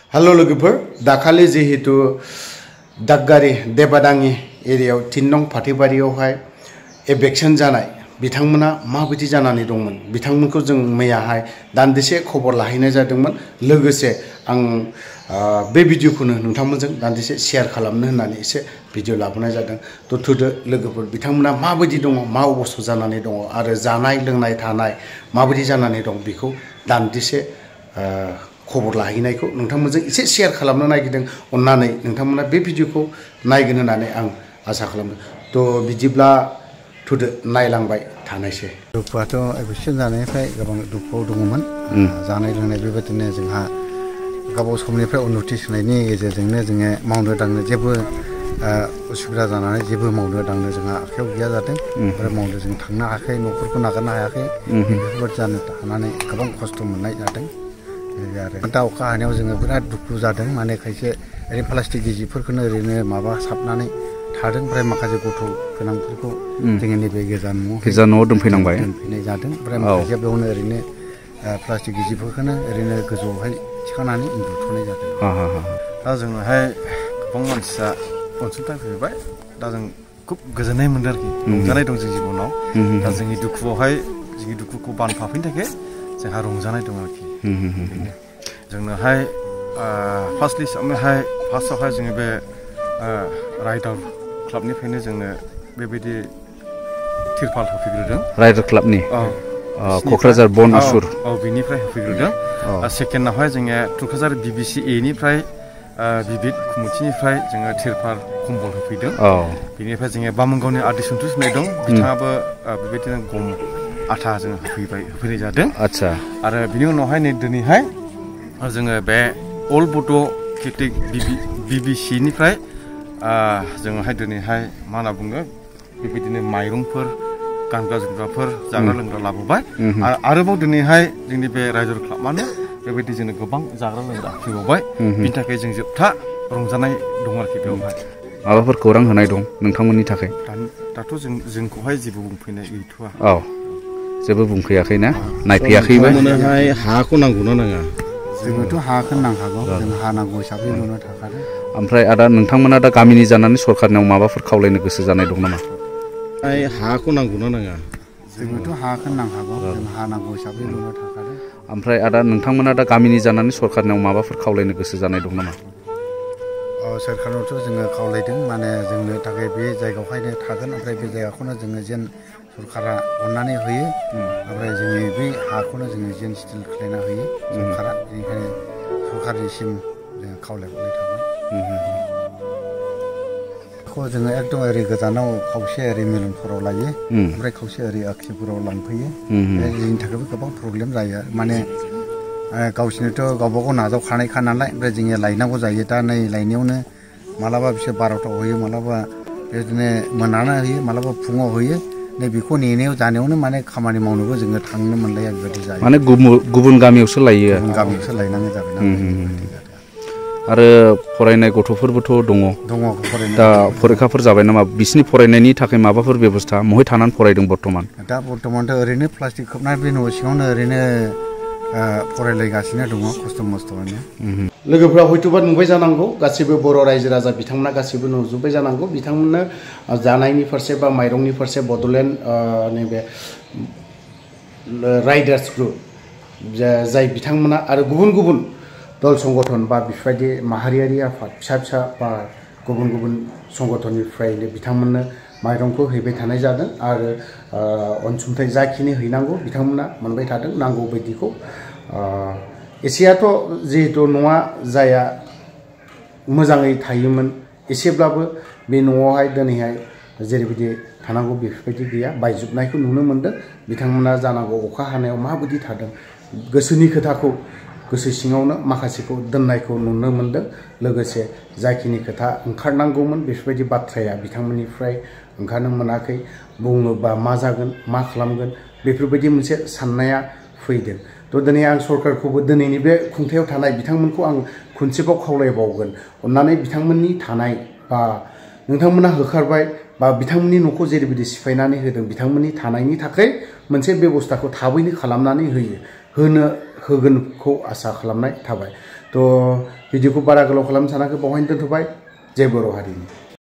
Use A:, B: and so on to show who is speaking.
A: Hello लोगोफोर दाखालि जेहेतु दागगारि देबादांनि एरियायाव 3 नं फाथैबारियावहाय एबेक्सन जानाय बिथांमोना माबायदि जानानै दंमोन बिथांमोनखौ जों मैयाहाय दान्दिसे खबर लाहैनाय जादोंमोन लोगोसे आं बे भिडिअखौनो नोंथांमोनजों दान्दिसे शेयार खालामनो होननानै एसे भिडिअ लाबोनाय जादों तो थुदो लोगोफोर बिथांमोना माबायदि दङ मा अबस्था जानानै दङ आरो जानाय लोंनाय थानाय माबायदि जानानै दं बेखौ दान्दिसे खबर लाहैनायखौ नोंथांमोनजों एसे शेयार खालामनो नागिरदों अन्नानै नोंथांमोना बे भिडिअखौ नायगोन होननानै आं आसा खालामदों तो बिदिब्ला थुदो नायलांबाय थानायसै
B: दुखुआथ' एबेक्सन जानायनिफ्राय गोबां दुखुआव दङमोन जानाय लोंनाय बेबायदिनो जोंहा गाव समनिफ्राय उन्नति होनायनि गेजेरजोंनो जोङो मावनो दांनो जेबो उसुबिदा जानानै जेबो मावनो दांनो जोंहा आखायाव गैया जादों आरो मावनो जों थांनो हायाखै न'खरखौ नागारनो हायाखै बेफोरबायदि जानो थानानै गोबां खस्थ' मोननाय जादों आरो दा अखा हानायाव जोङो बिराद दुखु जादों माने खायसे ओरैनो प्लास्टिक गिजिफोरखौनो ओरैनो माबा साबनानै थादों ओमफ्राय माखासे गथ' गोनांफोरखौ जोङो नैबे गोजानाव
A: दोनफैनांबाय
B: दोनफैनाय जादों ओमफ्राय माखासे बेयावनो ओरैनो प्लास्टिक गिजिफोरखौनो ओरैनो गोजौआवहाय थिखांनानै उन्दुथ'नाय जादों
C: दा जोंनोहाय गोबां मानसिया अनसुंथाइ फैबाय दा जों खुब गोजोननाय मोनदों आरोखि रंजानाय दं जों जिबनाव दा जोंनि दुखुआवहाय जोंनि दुखुखौ बानफाफैनो थाखाय जोंहा रंजानाय दं आरोखि जोंनोहाय फार्स्टआवहाय जोङो बे राइडार क्लाबनिफ्रायनो जोंनो बेबायदि तिरपाल होफैग्रोदों
A: राइडार क्लाबनि क'क्राझार बन इसुर
C: बिनिफ्राय होफैग्रोदों सेकेन्डआवहाय जोङो क'क्राझार BBC निफ्राय बिबिद कमिटिनिफ्राय जोङो तिरपाल कम्बल होफैदों बिनिफ्राय जोङो बामोनगावनि आदि सन्थुस होननाय दं बिथाङाबो बेबायदिनो गम आथा जों होफैनाय जादों
A: आच्छा
C: आरो बिनि उनावहाय नै दिनैहाय जोङो बे अल बड' केटेक BBC निफ्राय जोङोहाय दिनैहाय मा होनना बुङो बेबायदिनो माइरंफोर गानग्रा जोमग्राफोर जाग्रा लोंग्रा लाबोबाय आरोबाव दिनैहाय जोंनि बे राइजो क्लाबआनो बेबायदि जोंनो गोबां जाग्रा लोंग्रा होफैबावबाय बिनि थाखाय जों जोबथा रंजानाय दं आरोखि बेवहाय
A: माबाफोर खौरां होनाय दं नोंथांमोननि थाखाय
C: दाथ' जोंखौहाय जेबो बुंफैनाय गैथ'वा
A: जेबो बुंफैयाखै ना नायफैयाखैबा
B: हाखौ नांगौना नाङा जोंनोथ' हाखौ नांखागौ जों हा नांगौ हिसाबै लुनो थाखादों
A: ओमफ्राय आदा नोंथांमोना दा गामिनि जानानै सरकारनियाव माबाफोर खावलायनो गोसो जानाय दं नामा
B: हाखौ नांगौना नाङा जोंनोथ' हाखौ नांखागौ जों हा नांगौ हिसाबै लुनो थाखादों
A: ओमफ्राय आदा नोंथांमोना दा गामिनि जानानै सरकारनियाव माबाफोर खावलायनो गोसो जानाय दं नामा
B: सोरखारनावथ' जोङो खावलायदों माने जोंनो थाखाय बे जायगायावहायनो थागोन ओमफ्राय बे जायगाखौनो जोङो जेन सरकारा अननानै होयो ओमफ्राय जोंनि बे हाखौनो जोङो जेन स्टिल खालायना होयो सरकारा बेनिखायनो सरकारनिसिम जोङो खावलायहरनाय थाबाय जोङो एकदम ओरै गोजानाव खावसे ओरै मिलनफोराव लायो ओमफ्राय खावसे ओरै आखिफोराव लांफैयो जोंनि थाखायबो गोबां प्रब्लेम जायो माने गावसोरनोथ' गावबा गाव नाजावखानायखा नालाय ओमफ्राय जोङो लायनांगौ जायो दा नै लायनायावनो मालाबा बिसोर 12टायाव होयो मालाबा बिदिनो मोनाना होयो मालाबा फुङाव होयो नै बेखौ नेनायाव जानायावनो माने खामानि मावनोबो जोङो थांनो मोनलाया बेबायदि जायो
A: माने गुबुन गामियावसो लायो
B: गामियावसो लायनांगौ जाबाय
A: आरो फरायनाय गथ'फोरबोथ' दङ
B: फरायनाय
A: दा फरिखाफोर जाबाय नामा बिसिनि फरायनायनि थाखाय माबाफोर बेबस्था महाय थानानै फरायदों
B: दा बर्थमानथ' ओरैनो प्लास्टिक खोबनाय बे न' सिङावनो ओरैनो फरायलायगासिनो दङ खस्थ' मस्थ'यैनो
A: लोगोफ्रा हयथ'बा नुबाय जानांगौ गासैबो बर' रायजो राजा बिथांमोना गासैबो नुजोब्बाय जानांगौ बिथांमोननो जानायनि फारसे बा माइरंनि फारसे बड'लेण्ड नैबे राइडार्स ग्रुप जाय बिथांमोना आरो गुबुन दल संगठन बा बेफोरबायदि माहारियारि आफाद फिसा बा गुबुन संगठननिफ्रायनो बिथांमोननो माइरंखौ हैबाय थानाय जादों आरो अनसुंथाइ जाखिनि हैनांगौ बिथांमोना मोनबाय थादों नांगौ बायदिखौ एसेयाथ' जिहेतु न'आ जाया मोजाङै थायोमोन एसेब्लाबो बे न'आवहाय दिनैहाय जेरैबायदि थानांगौ बेफोरबायदि गैया बायजोबनायखौ नुनो मोनदों बिथांमोना जानांगौ अखा हानायाव माबायदि थादों गोसोनि खोथाखौ गोसो सिङावनो माखासेखौ दोननायखौ नुनो मोनदों लोगोसे जाखिनि खोथा ओंखारनांगौमोन बेफोरबायदि बाथ्राया बिथांमोननिफ्राय ओंखारनो मोनाखै बुङोबा मा जागोन मा खालामगोन बेफोरबायदि मोनसे साननाया फैदों थ' दिनै आं सरकारखौबो दिनैनि बे खुंथायाव थानाय बिथांमोनखौ आं खनसेबाव खावलायबावगोन अन्नानै बिथांमोननि थानाय बा नोंथांमोना होखारबाय बा बिथांमोननि न'खौ जेरैबायदि सिफायनानै होदों बिथांमोननि थानायनि थाखाय मोनसे बेबस्थाखौ थाबैनो खालामनानै होगोनखौ आसा खालामनाय थाबाय थ' भिडिअखौ बारा गोलाव खालामनो सानाखै बावहायनो दोनथ'बाय जय बर' हारिनि।